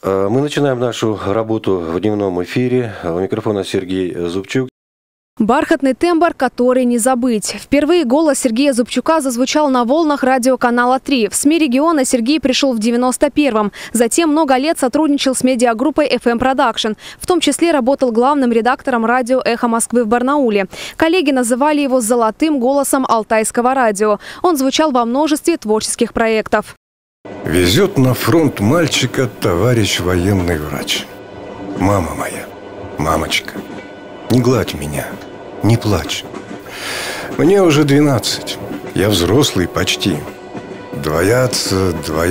Мы начинаем нашу работу в дневном эфире. У микрофона Сергей Зубчук. Бархатный тембр, который не забыть. Впервые голос Сергея Зубчука зазвучал на волнах радиоканала 3. В СМИ региона Сергей пришел в 91-м. Затем много лет сотрудничал с медиагруппой FM Production. В том числе работал главным редактором радио «Эхо Москвы» в Барнауле. Коллеги называли его «золотым голосом алтайского радио». Он звучал во множестве творческих проектов. Везет на фронт мальчика товарищ военный врач. Мама моя, мамочка, не гладь меня, не плачь. Мне уже 12, я взрослый почти. Двоятся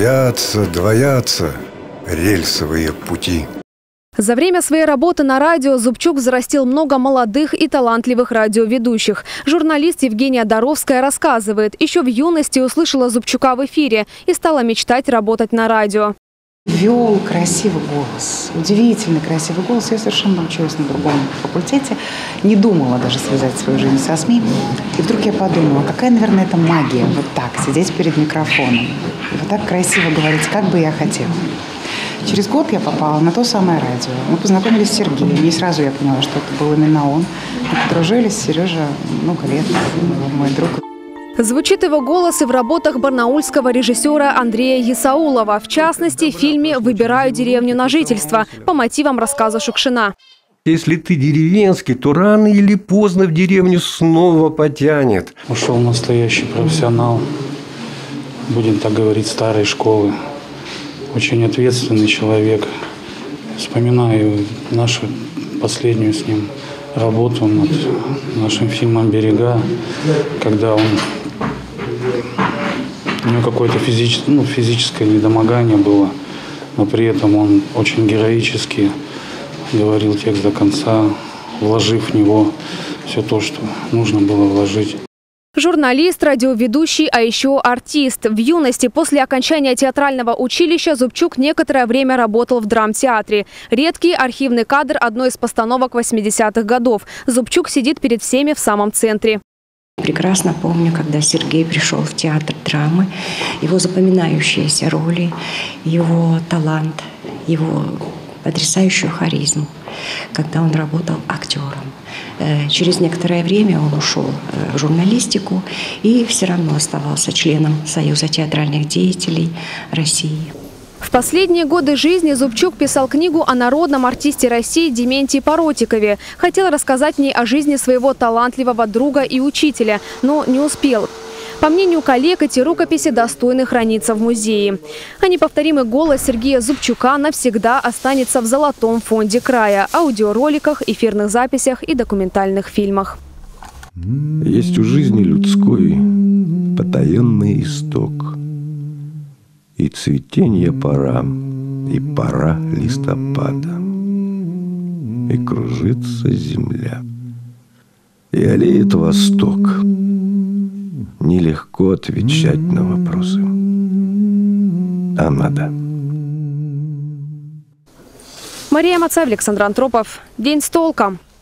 рельсовые пути. За время своей работы на радио Зубчук взрастил много молодых и талантливых радиоведущих. Журналист Евгения Доровская рассказывает, еще в юности услышала Зубчука в эфире и стала мечтать работать на радио. Вел красивый голос, удивительно красивый голос. Я совершенно училась на другом факультете, не думала даже связать свою жизнь со СМИ. И вдруг я подумала, какая, наверное, это магия, вот так, сидеть перед микрофоном. И вот так красиво говорить, как бы я хотела. Через год я попала на то самое радио. Мы познакомились с Сергеем. Не сразу я поняла, что это был именно он. Мы подружились. Сережа много лет, мой друг. Звучит его голос и в работах барнаульского режиссера Андрея Исаулова. В частности, в фильме «Выбираю деревню на жительство» по мотивам рассказа Шукшина. Если ты деревенский, то рано или поздно в деревню снова потянет. Ушел настоящий профессионал, будем так говорить, старой школы. Очень ответственный человек. Вспоминаю нашу последнюю с ним работу над нашим фильмом «Берега», когда у него какое-то физическое недомогание было, но при этом он очень героически говорил текст до конца, вложив в него все то, что нужно было вложить. Журналист, радиоведущий, а еще артист. В юности после окончания театрального училища Зубчук некоторое время работал в драмтеатре. Редкий архивный кадр одной из постановок 80-х годов. Зубчук сидит перед всеми в самом центре. Прекрасно помню, когда Сергей пришел в театр драмы, его запоминающиеся роли, его талант, его потрясающую харизму, когда он работал актером. Через некоторое время он ушел в журналистику и все равно оставался членом Союза театральных деятелей России. В последние годы жизни Зубчук писал книгу о народном артисте России Дементии Паротикове. Хотел рассказать в ней о жизни своего талантливого друга и учителя, но не успел. По мнению коллег, эти рукописи достойны храниться в музее. А неповторимый голос Сергея Зубчука навсегда останется в золотом фонде края, аудиороликах, эфирных записях и документальных фильмах. Есть у жизни людской потаенный исток, и цветенье пора, и пора листопада, и кружится земля, и аллеет восток. Нелегко отвечать на вопросы, а надо. Мария Мацаев, Александр Антропов. День с толком.